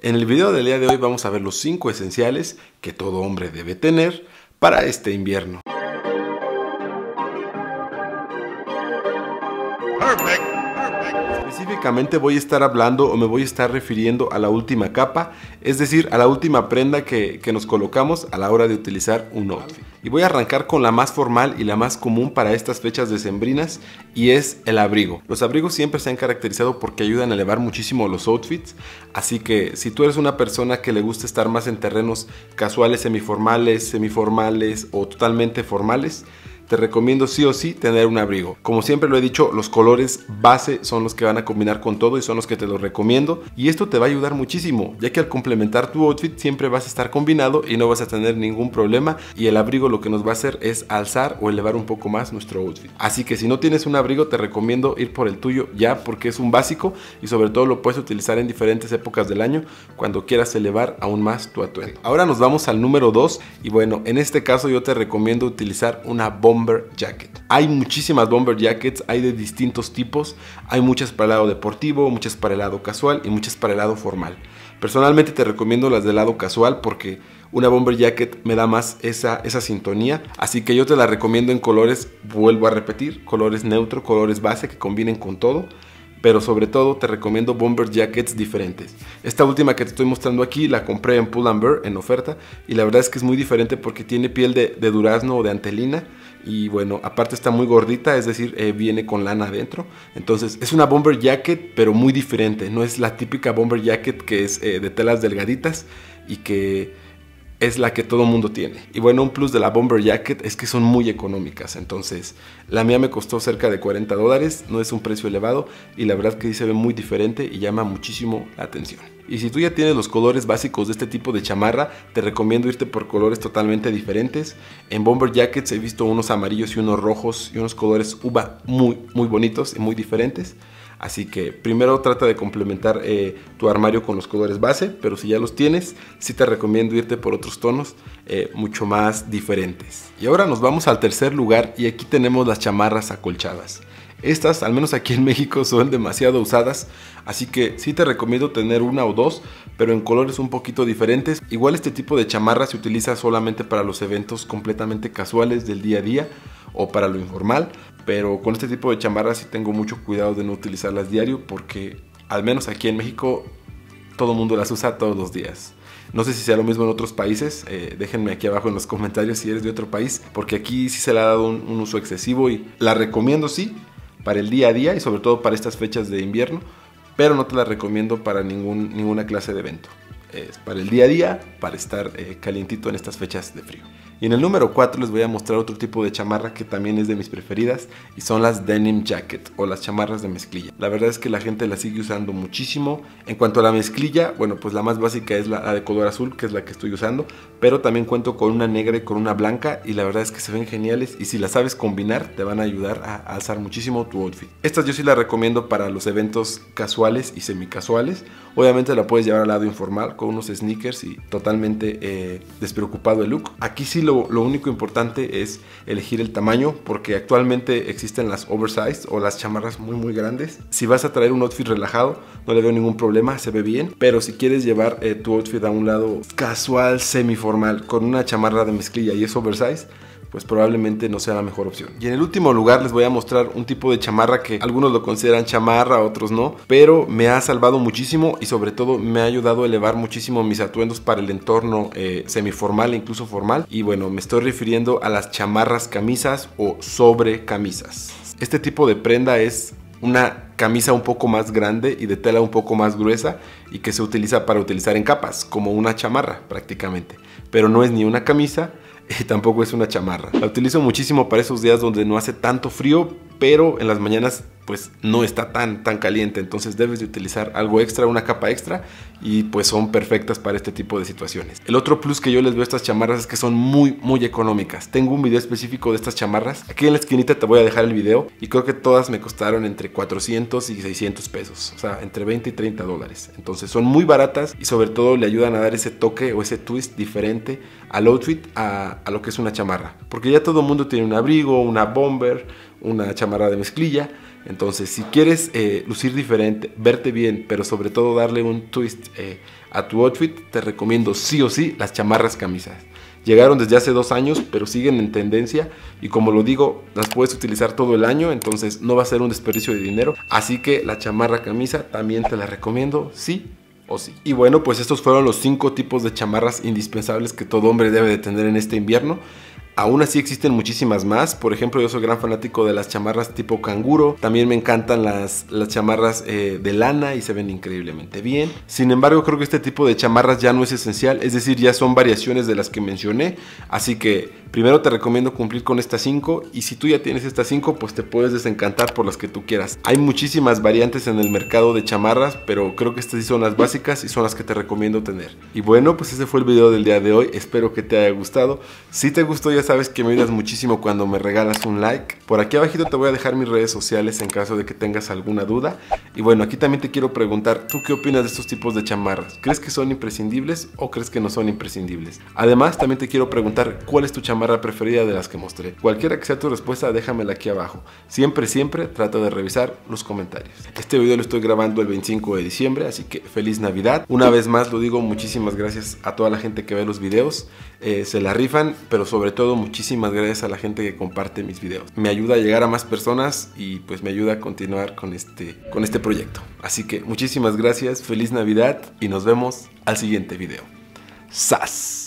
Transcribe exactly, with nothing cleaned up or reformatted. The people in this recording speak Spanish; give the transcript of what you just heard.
En el video del día de hoy vamos a ver los cinco esenciales que todo hombre debe tener para este invierno. Perfect. Específicamente voy a estar hablando o me voy a estar refiriendo a la última capa, es decir, a la última prenda que, que nos colocamos a la hora de utilizar un outfit. Y voy a arrancar con la más formal y la más común para estas fechas decembrinas, y es el abrigo. Los abrigos siempre se han caracterizado porque ayudan a elevar muchísimo los outfits, así que si tú eres una persona que le gusta estar más en terrenos casuales, semiformales, semiformales o totalmente formales, te recomiendo sí o sí tener un abrigo. Como siempre lo he dicho, los colores base son los que van a combinar con todo y son los que te los recomiendo. Y esto te va a ayudar muchísimo, ya que al complementar tu outfit siempre vas a estar combinado y no vas a tener ningún problema. Y el abrigo lo que nos va a hacer es alzar o elevar un poco más nuestro outfit. Así que si no tienes un abrigo, te recomiendo ir por el tuyo ya, porque es un básico y sobre todo lo puedes utilizar en diferentes épocas del año cuando quieras elevar aún más tu atuendo. Ahora nos vamos al número dos y bueno, en este caso yo te recomiendo utilizar una bomba bomber jacket. Hay muchísimas bomber jackets, hay de distintos tipos, hay muchas para el lado deportivo, muchas para el lado casual y muchas para el lado formal. Personalmente te recomiendo las del lado casual porque una bomber jacket me da más esa, esa sintonía, así que yo te la recomiendo en colores, vuelvo a repetir, colores neutro, colores base que combinen con todo. Pero sobre todo te recomiendo bomber jackets diferentes. Esta última que te estoy mostrando aquí la compré en Pull and Bear en oferta y la verdad es que es muy diferente porque tiene piel de, de durazno o de antelina y bueno, aparte está muy gordita, es decir, eh, viene con lana adentro. Entonces es una bomber jacket pero muy diferente, no es la típica bomber jacket que es eh, de telas delgaditas y que es la que todo mundo tiene. Y bueno, un plus de la bomber jacket es que son muy económicas. Entonces la mía me costó cerca de cuarenta dólares, no es un precio elevado y la verdad que sí se ve muy diferente y llama muchísimo la atención. Y si tú ya tienes los colores básicos de este tipo de chamarra, te recomiendo irte por colores totalmente diferentes. En bomber jackets he visto unos amarillos y unos rojos y unos colores uva muy muy bonitos y muy diferentes. Así que primero trata de complementar eh, tu armario con los colores base, pero si ya los tienes, sí te recomiendo irte por otros tonos eh, mucho más diferentes. Y ahora nos vamos al tercer lugar y aquí tenemos las chamarras acolchadas. Estas, al menos aquí en México, son demasiado usadas, así que sí te recomiendo tener una o dos, pero en colores un poquito diferentes. Igual este tipo de chamarra se utiliza solamente para los eventos completamente casuales del día a día o para lo informal, pero con este tipo de chamarras sí tengo mucho cuidado de no utilizarlas diario porque al menos aquí en México todo el mundo las usa todos los días. No sé si sea lo mismo en otros países, eh, déjenme aquí abajo en los comentarios si eres de otro país, porque aquí sí se le ha dado un, un uso excesivo y la recomiendo sí para el día a día y sobre todo para estas fechas de invierno, pero no te la recomiendo para ningún, ninguna clase de evento. Es para el día a día, para estar eh, calientito en estas fechas de frío. Y en el número cuatro les voy a mostrar otro tipo de chamarra que también es de mis preferidas y son las denim jacket o las chamarras de mezclilla. La verdad es que la gente la sigue usando muchísimo. En cuanto a la mezclilla, bueno, pues la más básica es la, la de color azul, que es la que estoy usando, pero también cuento con una negra y con una blanca y la verdad es que se ven geniales y si las sabes combinar te van a ayudar a alzar muchísimo tu outfit. Estas yo sí las recomiendo para los eventos casuales y semicasuales. Obviamente la puedes llevar al lado informal con unos sneakers y totalmente eh, despreocupado el look. Aquí sí Lo, lo único importante es elegir el tamaño porque actualmente existen las oversized o las chamarras muy muy grandes. Si vas a traer un outfit relajado no le veo ningún problema, se ve bien, pero si quieres llevar eh, tu outfit a un lado casual, semiformal con una chamarra de mezclilla y es oversized, pues probablemente no sea la mejor opción. Y en el último lugar les voy a mostrar un tipo de chamarra que algunos lo consideran chamarra, otros no, pero me ha salvado muchísimo y sobre todo me ha ayudado a elevar muchísimo mis atuendos para el entorno eh, semiformal e incluso formal. Y bueno, me estoy refiriendo a las chamarras camisas o sobre camisas. Este tipo de prenda es una camisa un poco más grande y de tela un poco más gruesa y que se utiliza para utilizar en capas, como una chamarra prácticamente, pero no es ni una camisa y tampoco es una chamarra. La utilizo muchísimo para esos días donde no hace tanto frío, pero en las mañanas pues no está tan, tan caliente, entonces debes de utilizar algo extra, una capa extra y pues son perfectas para este tipo de situaciones. El otro plus que yo les veo a estas chamarras es que son muy muy económicas. Tengo un video específico de estas chamarras, aquí en la esquinita te voy a dejar el video y creo que todas me costaron entre cuatrocientos y seiscientos pesos, o sea entre veinte y treinta dólares, entonces son muy baratas y sobre todo le ayudan a dar ese toque o ese twist diferente al outfit a, a lo que es una chamarra, porque ya todo el mundo tiene un abrigo, una bomber, una chamarra de mezclilla. Entonces, si quieres eh, lucir diferente, verte bien, pero sobre todo darle un twist eh, a tu outfit, te recomiendo sí o sí las chamarras camisas. Llegaron desde hace dos años, pero siguen en tendencia y como lo digo, las puedes utilizar todo el año, entonces no va a ser un desperdicio de dinero. Así que la chamarra camisa también te la recomiendo, sí o sí. Y bueno, pues estos fueron los cinco tipos de chamarras indispensables que todo hombre debe de tener en este invierno. Aún así existen muchísimas más. Por ejemplo, yo soy gran fanático de las chamarras tipo canguro. También me encantan las, las chamarras eh, de lana y se ven increíblemente bien. Sin embargo, creo que este tipo de chamarras ya no es esencial. Es decir, ya son variaciones de las que mencioné. Así que primero te recomiendo cumplir con estas cinco. Y si tú ya tienes estas cinco, pues te puedes desencantar por las que tú quieras. Hay muchísimas variantes en el mercado de chamarras, pero creo que estas sí son las básicas y son las que te recomiendo tener. Y bueno, pues ese fue el video del día de hoy. Espero que te haya gustado. Si te gustó, ya sabes que me ayudas muchísimo cuando me regalas un like. Por aquí abajito te voy a dejar mis redes sociales en caso de que tengas alguna duda. Y bueno, aquí también te quiero preguntar, ¿tú qué opinas de estos tipos de chamarras? ¿Crees que son imprescindibles o crees que no son imprescindibles? Además, también te quiero preguntar, ¿cuál es tu chamarra preferida de las que mostré? Cualquiera que sea tu respuesta, déjamela aquí abajo. Siempre, siempre trata de revisar los comentarios. Este video lo estoy grabando el veinticinco de diciembre, así que feliz Navidad. Una vez más lo digo, muchísimas gracias a toda la gente que ve los videos. Eh, se la rifan, pero sobre todo muchísimas gracias a la gente que comparte mis videos. Me ayuda a llegar a más personas y pues me ayuda a continuar con este, con este proyecto. Así que muchísimas gracias, feliz Navidad y nos vemos al siguiente video. ¡Sas!